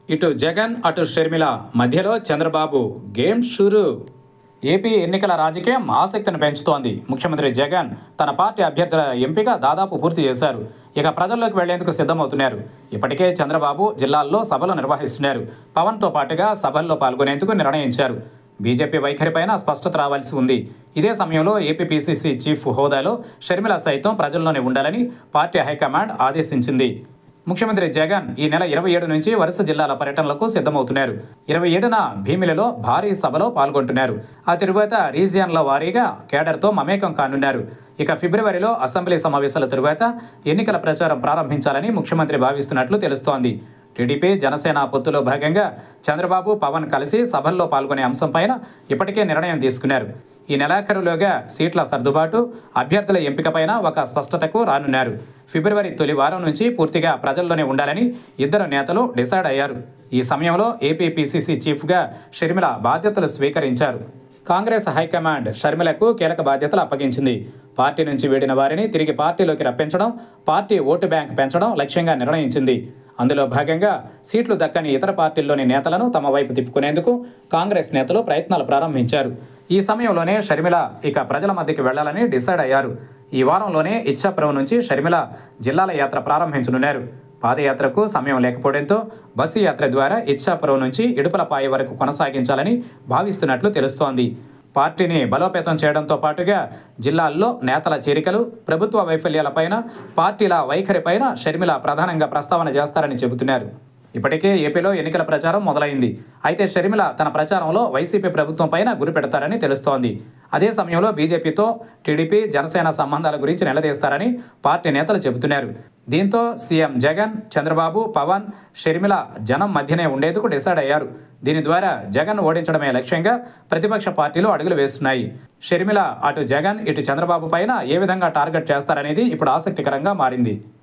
ఇటు జగన్ అటు షర్మిల మధ్యలో చంద్రబాబు గేమ్ షురు. ఏపీ ఎన్నికల రాజకీయం ఆసక్తిని పెంచుతోంది. ముఖ్యమంత్రి జగన్ తన పార్టీ అభ్యర్థుల ఎంపిక దాదాపు పూర్తి చేశారు. ఇక ప్రజల్లోకి వెళ్లేందుకు సిద్ధమవుతున్నారు. ఇప్పటికే చంద్రబాబు జిల్లాల్లో సభలు నిర్వహిస్తున్నారు. పవన్తో పాటుగా సభల్లో పాల్గొనేందుకు నిర్ణయించారు. బీజేపీ వైఖరిపైన స్పష్టత రావాల్సి ఉంది. ఇదే సమయంలో ఏపీపీసీసీ చీఫ్ హోదాలో షర్మిల సైతం ప్రజల్లోనే ఉండాలని పార్టీ హైకమాండ్ ఆదేశించింది. ముఖ్యమంత్రి జగన్ ఈ నెల 27 నుంచి వరుస జిల్లాల పర్యటనలకు సిద్ధమవుతున్నారు. 27న భీమిలిలో భారీ సభలో పాల్గొంటున్నారు. ఆ తరువాత రీజియన్ల వారీగా కేడర్తో మమేకం కానున్నారు. ఇక ఫిబ్రవరిలో అసెంబ్లీ సమావేశాల తరువాత ఎన్నికల ప్రచారం ప్రారంభించాలని ముఖ్యమంత్రి భావిస్తున్నట్లు తెలుస్తోంది. టీడీపీ జనసేన పొత్తులో భాగంగా చంద్రబాబు పవన్ కలిసి సభల్లో పాల్గొనే అంశంపైన ఇప్పటికే నిర్ణయం తీసుకున్నారు. ఈ నెలాఖరులోగా సీట్ల సర్దుబాటు, అభ్యర్థుల ఎంపికపైన ఒక స్పష్టతకు రానున్నారు. ఫిబ్రవరి తొలి వారం నుంచి పూర్తిగా ప్రజల్లోనే ఉండాలని ఇద్దరు నేతలు డిసైడ్ అయ్యారు. ఈ సమయంలో ఏపీపీసీసీ చీఫ్గా షర్మిల బాధ్యతలు స్వీకరించారు. కాంగ్రెస్ హైకమాండ్ షర్మిలకు కీలక బాధ్యతలు అప్పగించింది. పార్టీ నుంచి వీడిన వారిని తిరిగి పార్టీలోకి రప్పించడం, పార్టీ ఓటు బ్యాంక్ పెంచడం లక్ష్యంగా నిర్ణయించింది. అందులో భాగంగా సీట్లు దక్కని ఇతర పార్టీల్లోని నేతలను తమ వైపు తిప్పుకునేందుకు కాంగ్రెస్ నేతలు ప్రయత్నాలు ప్రారంభించారు. ఈ సమయంలోనే షర్మిల ఇక ప్రజల మధ్యకి వెళ్లాలని డిసైడ్ అయ్యారు. ఈ వారంలోనే ఇచ్ఛాపురం నుంచి షర్మిల జిల్లాల యాత్ర ప్రారంభించనున్నారు. పాదయాత్రకు సమయం లేకపోవడంతో బస్సు యాత్ర ద్వారా ఇచ్ఛాపురం నుంచి ఇడుపులపాయ వరకు కొనసాగించాలని భావిస్తున్నట్లు తెలుస్తోంది. పార్టీని బలోపేతం చేయడంతో పాటుగా జిల్లాల్లో నేతల చేరికలు, ప్రభుత్వ వైఫల్యాలపైన, పార్టీల వైఖరిపైన షర్మిల ప్రధానంగా ప్రస్తావన చేస్తారని చెబుతున్నారు. ఇప్పటికే ఏపీలో ఎన్నికల ప్రచారం మొదలైంది. అయితే షర్మిల తన ప్రచారంలో వైసీపీ ప్రభుత్వం పైన గురి పెడతారని తెలుస్తోంది. అదే సమయంలో బీజేపీతో టీడీపీ జనసేన సంబంధాల గురించి నిలదీస్తారని పార్టీ నేతలు చెబుతున్నారు. దీంతో సీఎం జగన్, చంద్రబాబు, పవన్, షర్మిల జనం మధ్యనే ఉండేందుకు డిసైడ్ అయ్యారు. దీని ద్వారా జగన్ ఓడించడమే లక్ష్యంగా ప్రతిపక్ష పార్టీలు అడుగులు వేస్తున్నాయి. షర్మిల అటు జగన్ ఇటు చంద్రబాబు పైన ఏ విధంగా టార్గెట్ చేస్తారనేది ఇప్పుడు ఆసక్తికరంగా మారింది.